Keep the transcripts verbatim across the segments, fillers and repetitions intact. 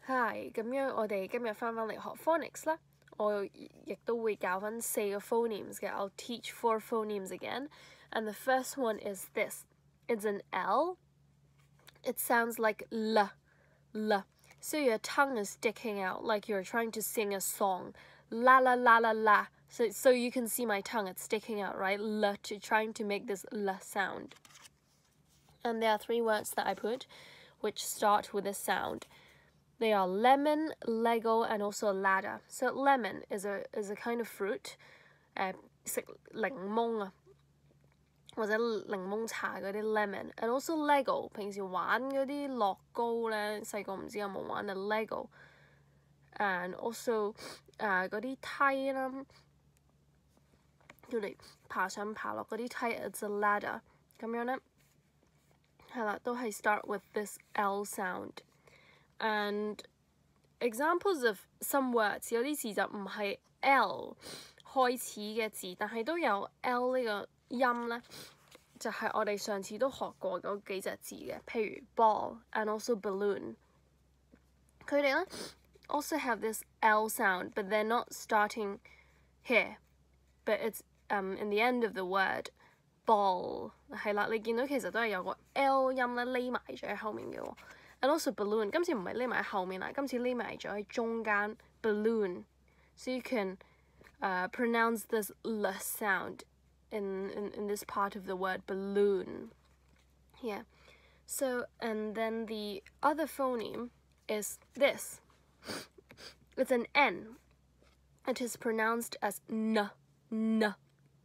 Hi，咁樣我哋今日返返嚟學 phonics 啦。我亦都會教返四個 phonemes 嘅。I'll teach four phonemes again. And the first one is this. It's an L. It sounds like L, L. So your tongue is sticking out like you're trying to sing a song. La la la la la. So, so you can see my tongue, it's sticking out, right? L, to trying to make this L sound. And there are three words that I put which start with this sound. They are lemon, Lego, and also ladder. So lemon is a is a kind of fruit. 誒食檸檬啊，或者檸檬茶嗰啲 lemon， and also Lego。平時玩嗰啲樂高咧，細個唔知有冇玩啊 Lego。and also 誒嗰啲梯啦，叫嚟爬上爬落嗰啲梯 ，it's a ladder。咁樣咧，係啦，都係 start with this L sound。And examples of some words 有啲字就唔係 L 開始嘅字，但係都有 L 呢個音咧，就係、是、我哋上次都學過嗰幾隻字嘅，譬如 ball and also balloon。佢哋咧 also have this L sound, but they're not starting here, but it's um in the end of the word ball 係啦，你見到其實都係有個 L 音咧匿埋咗喺後面嘅喎。And also balloon， 今次唔係匿埋喺後面啦，今次匿埋咗喺中間 balloon。So you can uh, pronounce this L sound in, in, in this part of the word balloon. Yeah. So, and then the other phoneme is this. It's an N. It is pronounced as N, N,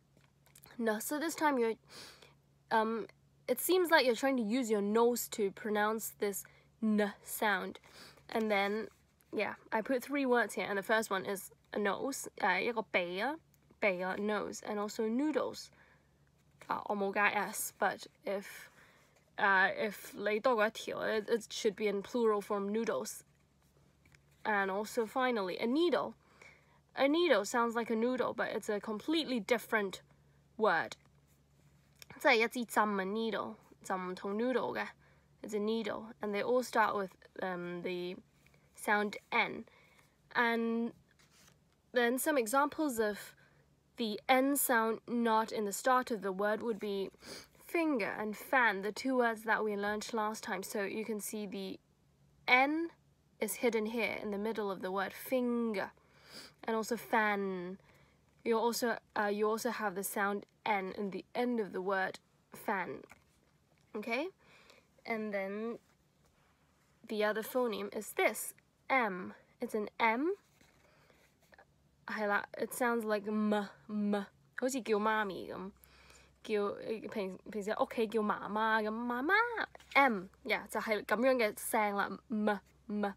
N. So this time you're, um, it seems like you're trying to use your nose to pronounce this N sound. And then, yeah, I put three words here, and the first one is a nose, uh, 一個鼻啊，鼻啊 nose, and also noodles. Uh, 我冇加 s, but if uh, if 你多過一條, it, it should be in plural form noodles. And also finally, a needle. A needle sounds like a noodle, but it's a completely different word. 即係一支針啊 needle 就唔同 noodle 嘅。It's a needle, and they all start with um, the sound N. And then some examples of the N sound not in the start of the word would be finger and fan, the two words that we learned last time. So you can see the N is hidden here in the middle of the word finger, and also fan. You also uh, you also have the sound N in the end of the word fan. Okay. And then the other phoneme is this, M. It's an M. 係啦 it sounds like m, m. 好似叫媽咪咁，叫平平時喺屋企叫媽媽咁，媽媽 M， yeah 就係咁樣嘅聲啦 m, m。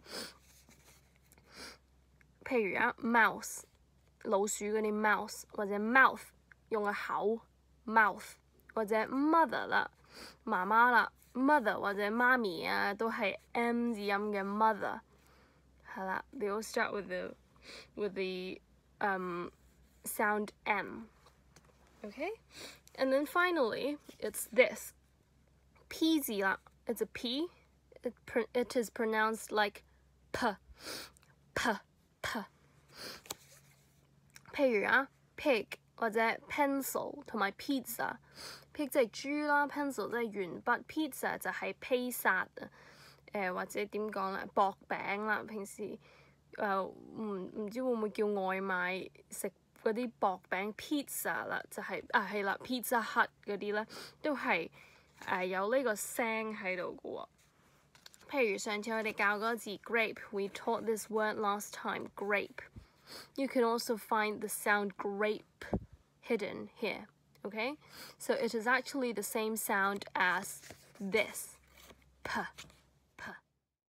譬如啊 mouse 老鼠嗰啲 mouse， 或者 mouth 用個口 mouth， 或者 mother 啦媽媽啦。mother 或者媽咪啊，都係 M 字音嘅 mother， 係啦 they all start with the with the um sound M. Okay, and then finally it's this P 字啦 it's a P, it, it is pronounced like P, P, P. 譬如啊 pig 或者 pencil 同埋 pizza。pig 即係豬啦 ，pencil 即係鉛筆 ，pizza 就係披薩啊，誒或者點講咧，薄餅啦。平時誒唔唔知會唔會叫外賣食嗰啲薄餅 pizza 啦，就係、是、啊係啦 Pizza Hut 嗰啲咧，都係誒、呃、有呢個聲喺度嘅喎。譬如上次我哋教嗰個字 grape，we taught this word last time grape. You can also find the sound grape hidden here. Okay, so it is actually the same sound as this, P.